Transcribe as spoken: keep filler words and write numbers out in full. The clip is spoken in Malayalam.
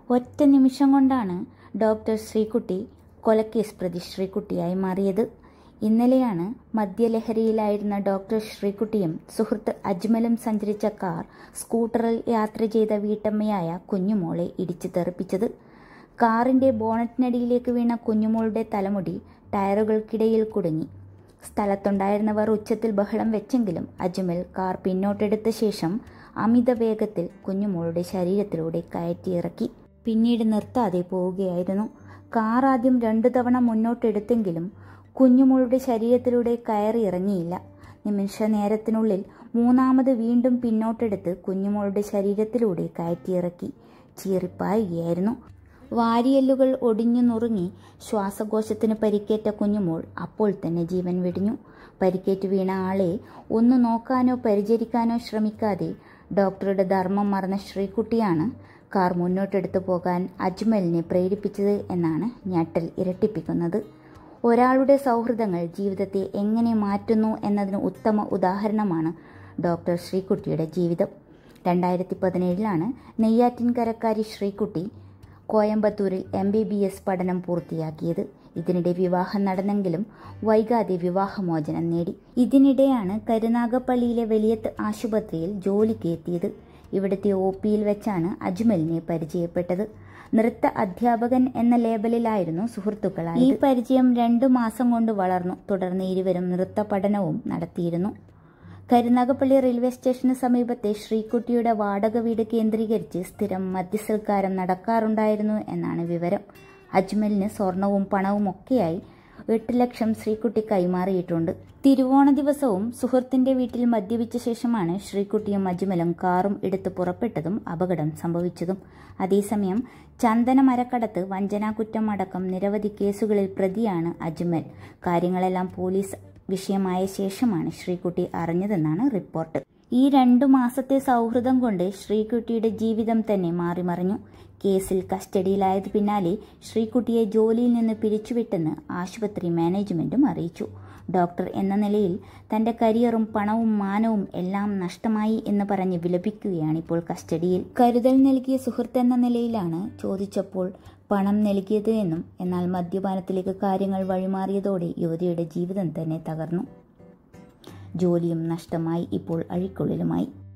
ഒറ്റ നിമിഷം കൊണ്ടാണ് ഡോക്ടർ ശ്രീകുട്ടി കൊലക്കേസ് പ്രതി ശ്രീകുട്ടിയായി മാറിയത്. ഇന്നലെയാണ് മദ്യലഹരിയിലായിരുന്ന ഡോക്ടർ ശ്രീകുട്ടിയും സുഹൃത്ത് അജ്മലും സഞ്ചരിച്ച കാർ സ്കൂട്ടറിൽ യാത്ര ചെയ്ത വീട്ടമ്മയായ കുഞ്ഞുമോളെ ഇടിച്ചു തെറിപ്പിച്ചത്. കാറിന്റെ ബോണറ്റിനടിയിലേക്ക് വീണ കുഞ്ഞുമോളുടെ തലമുടി ടയറുകൾക്കിടയിൽ കുടുങ്ങി. സ്ഥലത്തുണ്ടായിരുന്നവർ ഉച്ചത്തിൽ ബഹളം വെച്ചെങ്കിലും അജ്മൽ കാർ പിന്നോട്ടെടുത്ത ശേഷം അമിത വേഗത്തിൽ കുഞ്ഞുമോളുടെ ശരീരത്തിലൂടെ കയറ്റിയിറക്കി. പിന്നീട് നിർത്താതെ പോവുകയായിരുന്നു. കാർ ആദ്യം രണ്ടു തവണ മുന്നോട്ടെടുത്തെങ്കിലും കുഞ്ഞുമോളുടെ ശരീരത്തിലൂടെ കയറി ഇറങ്ങിയില്ല. നിമിഷ നേരത്തിനുള്ളിൽ മൂന്നാമത് വീണ്ടും പിന്നോട്ടെടുത്ത് കുഞ്ഞുമോളുടെ ശരീരത്തിലൂടെ കയറ്റിയിറക്കി. ചീറിപ്പായുകയായിരുന്നു. വാരിയെല്ലുകൾ ഒടിഞ്ഞു നുറുങ്ങി ശ്വാസകോശത്തിന് പരിക്കേറ്റ കുഞ്ഞുമോൾ അപ്പോൾ തന്നെ ജീവൻ വെടിഞ്ഞു. പരിക്കേറ്റ് വീണ ആളെ ഒന്ന് നോക്കാനോ പരിചരിക്കാനോ ശ്രമിക്കാതെ ഡോക്ടറുടെ ധർമ്മം മറന്ന ശ്രീകുട്ടിയാണ് കാർ മുന്നോട്ടെടുത്തു പോകാൻ അജ്മലിനെ പ്രേരിപ്പിച്ചത് എന്നാണ് ഞെട്ടൽ ഇരട്ടിപ്പിക്കുന്നത്. ഒരാളുടെ സൗഹൃദങ്ങൾ ജീവിതത്തെ എങ്ങനെ മാറ്റുന്നു എന്നതിന് ഉത്തമ ഉദാഹരണമാണ് ഡോക്ടർ ശ്രീകുട്ടിയുടെ ജീവിതം. രണ്ടായിരത്തി പതിനേഴിലാണ് നെയ്യാറ്റിൻകരക്കാരി ശ്രീകുട്ടി കോയമ്പത്തൂരിൽ എം ബി ബി എസ് പഠനം പൂർത്തിയാക്കിയത്. ഇതിനിടെ വിവാഹം നടന്നെങ്കിലും വൈകാതെ വിവാഹമോചനം നേടി. ഇതിനിടെയാണ് കരുനാഗപ്പള്ളിയിലെ വലിയത്ത് ആശുപത്രിയിൽ ജോലിക്ക് എത്തിയത്. ഇവിടുത്തെ ഒ പിയിൽ വെച്ചാണ് അജ്മലിനെ പരിചയപ്പെട്ടത്. നൃത്ത അധ്യാപകൻ എന്ന ലേബലിലായിരുന്നു സുഹൃത്തുക്കളായി. ഈ പരിചയം രണ്ടു മാസം കൊണ്ട് വളർന്നു. തുടർന്ന് ഇരുവരും നൃത്ത പഠനവും നടത്തിയിരുന്നു. കരുനാഗപ്പള്ളി റെയിൽവേ സ്റ്റേഷന് സമീപത്തെ ശ്രീകുട്ടിയുടെ വാടക വീട് കേന്ദ്രീകരിച്ച് സ്ഥിരം മദ്യസൽക്കാരം നടക്കാറുണ്ടായിരുന്നു എന്നാണ് വിവരം. അജ്മലിന് സ്വർണവും പണവും ഒക്കെയായി എട്ട് ലക്ഷം ശ്രീകുട്ടി കൈമാറിയിട്ടുണ്ട്. തിരുവോണ ദിവസവും സുഹൃത്തിന്റെ വീട്ടിൽ മദ്യപിച്ച ശേഷമാണ് ശ്രീകുട്ടിയും അജ്മലും കാറും എടുത്ത് പുറപ്പെട്ടതും അപകടം സംഭവിച്ചതും. അതേസമയം ചന്ദന മരക്കടത്ത്, വഞ്ചനാകുറ്റം അടക്കം നിരവധി കേസുകളിൽ പ്രതിയാണ് അജ്മൽ. കാര്യങ്ങളെല്ലാം പോലീസ് വിഷയമായ ശേഷമാണ് ശ്രീകുട്ടി അറിഞ്ഞതെന്നാണ് റിപ്പോർട്ട്. ഈ രണ്ടു മാസത്തെ സൗഹൃദം കൊണ്ട് ശ്രീകുട്ടിയുടെ ജീവിതം തന്നെ മാറിമറിഞ്ഞു. കേസിൽ കസ്റ്റഡിയിലായത് പിന്നാലെ ശ്രീകുട്ടിയെ ജോലിയിൽ നിന്ന് പിരിച്ചുവിട്ടെന്ന് ആശുപത്രി മാനേജ്മെന്റും അറിയിച്ചു. ഡോക്ടർ എന്ന നിലയിൽ തന്റെ കരിയറും പണവും മാനവും എല്ലാം നഷ്ടമായി എന്ന് പറഞ്ഞ് വിലപിക്കുകയാണിപ്പോൾ കസ്റ്റഡിയിൽ. കരുതൽ നൽകിയ സുഹൃത്ത് എന്ന നിലയിലാണ് ചോദിച്ചപ്പോൾ പണം നൽകിയത് എന്നും, എന്നാൽ മദ്യപാനത്തിലേക്ക് കാര്യങ്ങൾ വഴിമാറിയതോടെ യുവതിയുടെ ജീവിതം തന്നെ തകർന്നു. ജോലിയും നഷ്ടമായി, ഇപ്പോൾ അഴിക്കുള്ളിലുമായി.